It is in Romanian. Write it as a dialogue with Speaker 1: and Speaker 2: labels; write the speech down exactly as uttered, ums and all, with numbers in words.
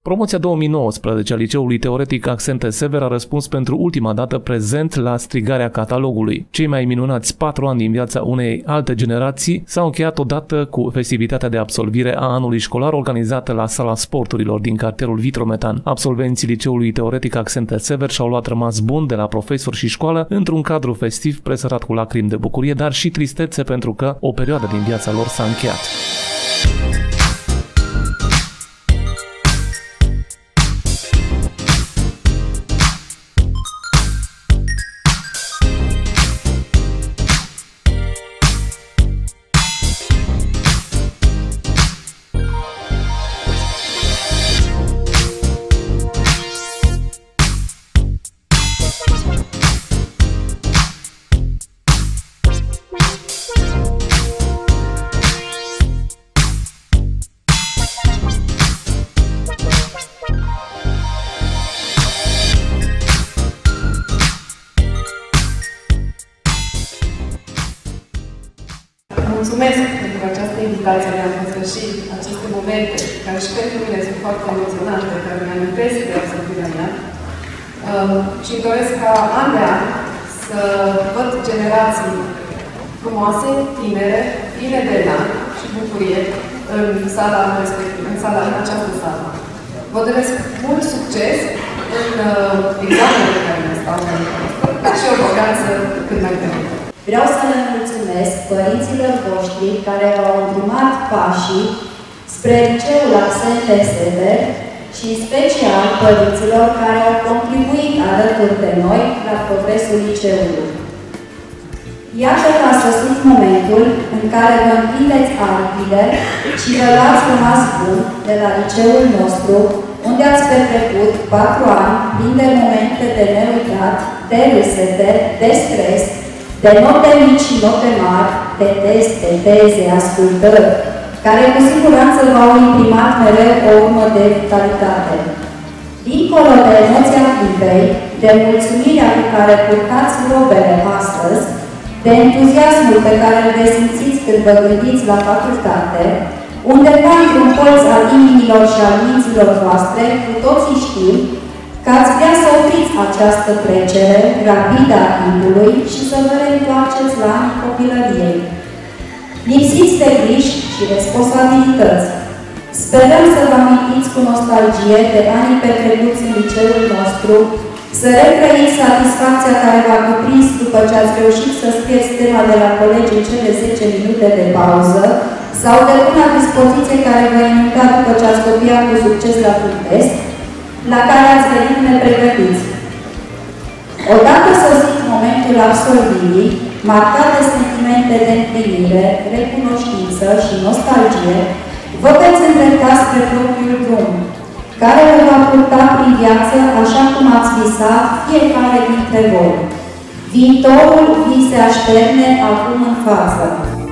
Speaker 1: Promoția două mii nouăsprezece a Liceului Teoretic Accente Sever a răspuns pentru ultima dată prezent la strigarea catalogului. Cei mai minunați patru ani din viața unei alte generații s-au încheiat odată cu festivitatea de absolvire a anului școlar organizată la Sala Sporturilor din cartierul Vitrometan. Absolvenții Liceului Teoretic Accente Sever și-au luat rămas bun de la profesori și școală într-un cadru festiv presărat cu lacrimi de bucurie, dar și tristețe pentru că o perioadă din viața lor s-a încheiat.
Speaker 2: Mulțumesc pentru această invitație de a împărtăși aceste momente, care și pentru mine sunt foarte emoționante, care mi-amintesc de absolvirea mea. Uh, și îmi doresc ca an de an să văd generații frumoase, tinere, pline de elan și bucurie în sala respectivă, în, sala, în această sală. Vă doresc mult succes în uh, examenele care ne stau în dar și o vacanță cât mai devreme.
Speaker 3: Vreau să le mulțumesc părinților voștri care au îndrumat pașii spre Liceul Accente Sever și în special părinților care au contribuit alături de noi la progresul liceului. Iată că a sosit momentul în care vă întindeți aripile și vă luați rămas bun de la liceul nostru, unde ați petrecut patru ani plini de momente de neuitat, de râsete, de stres, de note mici și note mari, de teste, teze, ascultări, care cu siguranță v-au imprimat mereu o urmă de vitalitate. Dincolo de emoția clipei, de mulțumirea cu care purtați robele astăzi, de entuziasmul pe care îl resimțiți când vă gândiți la facultate, undeva într-un colț al inimilor și al minților voastre, cu toții știm că ați vrea să opriți această trecere rapidă a timpului și să vă reîntoarceți la anii copilăriei. Lipsiți de griji și responsabilități. Sperăm să vă amintiți cu nostalgie de anii petrecuți în liceul nostru, să retrăiți satisfacția care v-a cuprins după ce ați reușit să scrieți tema de la colegi în cele zece minute de pauză sau de buna dispoziție care vă inunda după ce ați copiat cu succes la un test, la care ați venit nepregătiți. Odată sosit momentul absolvirii, marcat de sentimente de împlinire, recunoștință și nostalgie, vă veți îndrepta spre propriul drum, care vă va purta prin viață așa cum ați visat fiecare dintre voi. Viitorul vi se așterne acum în față.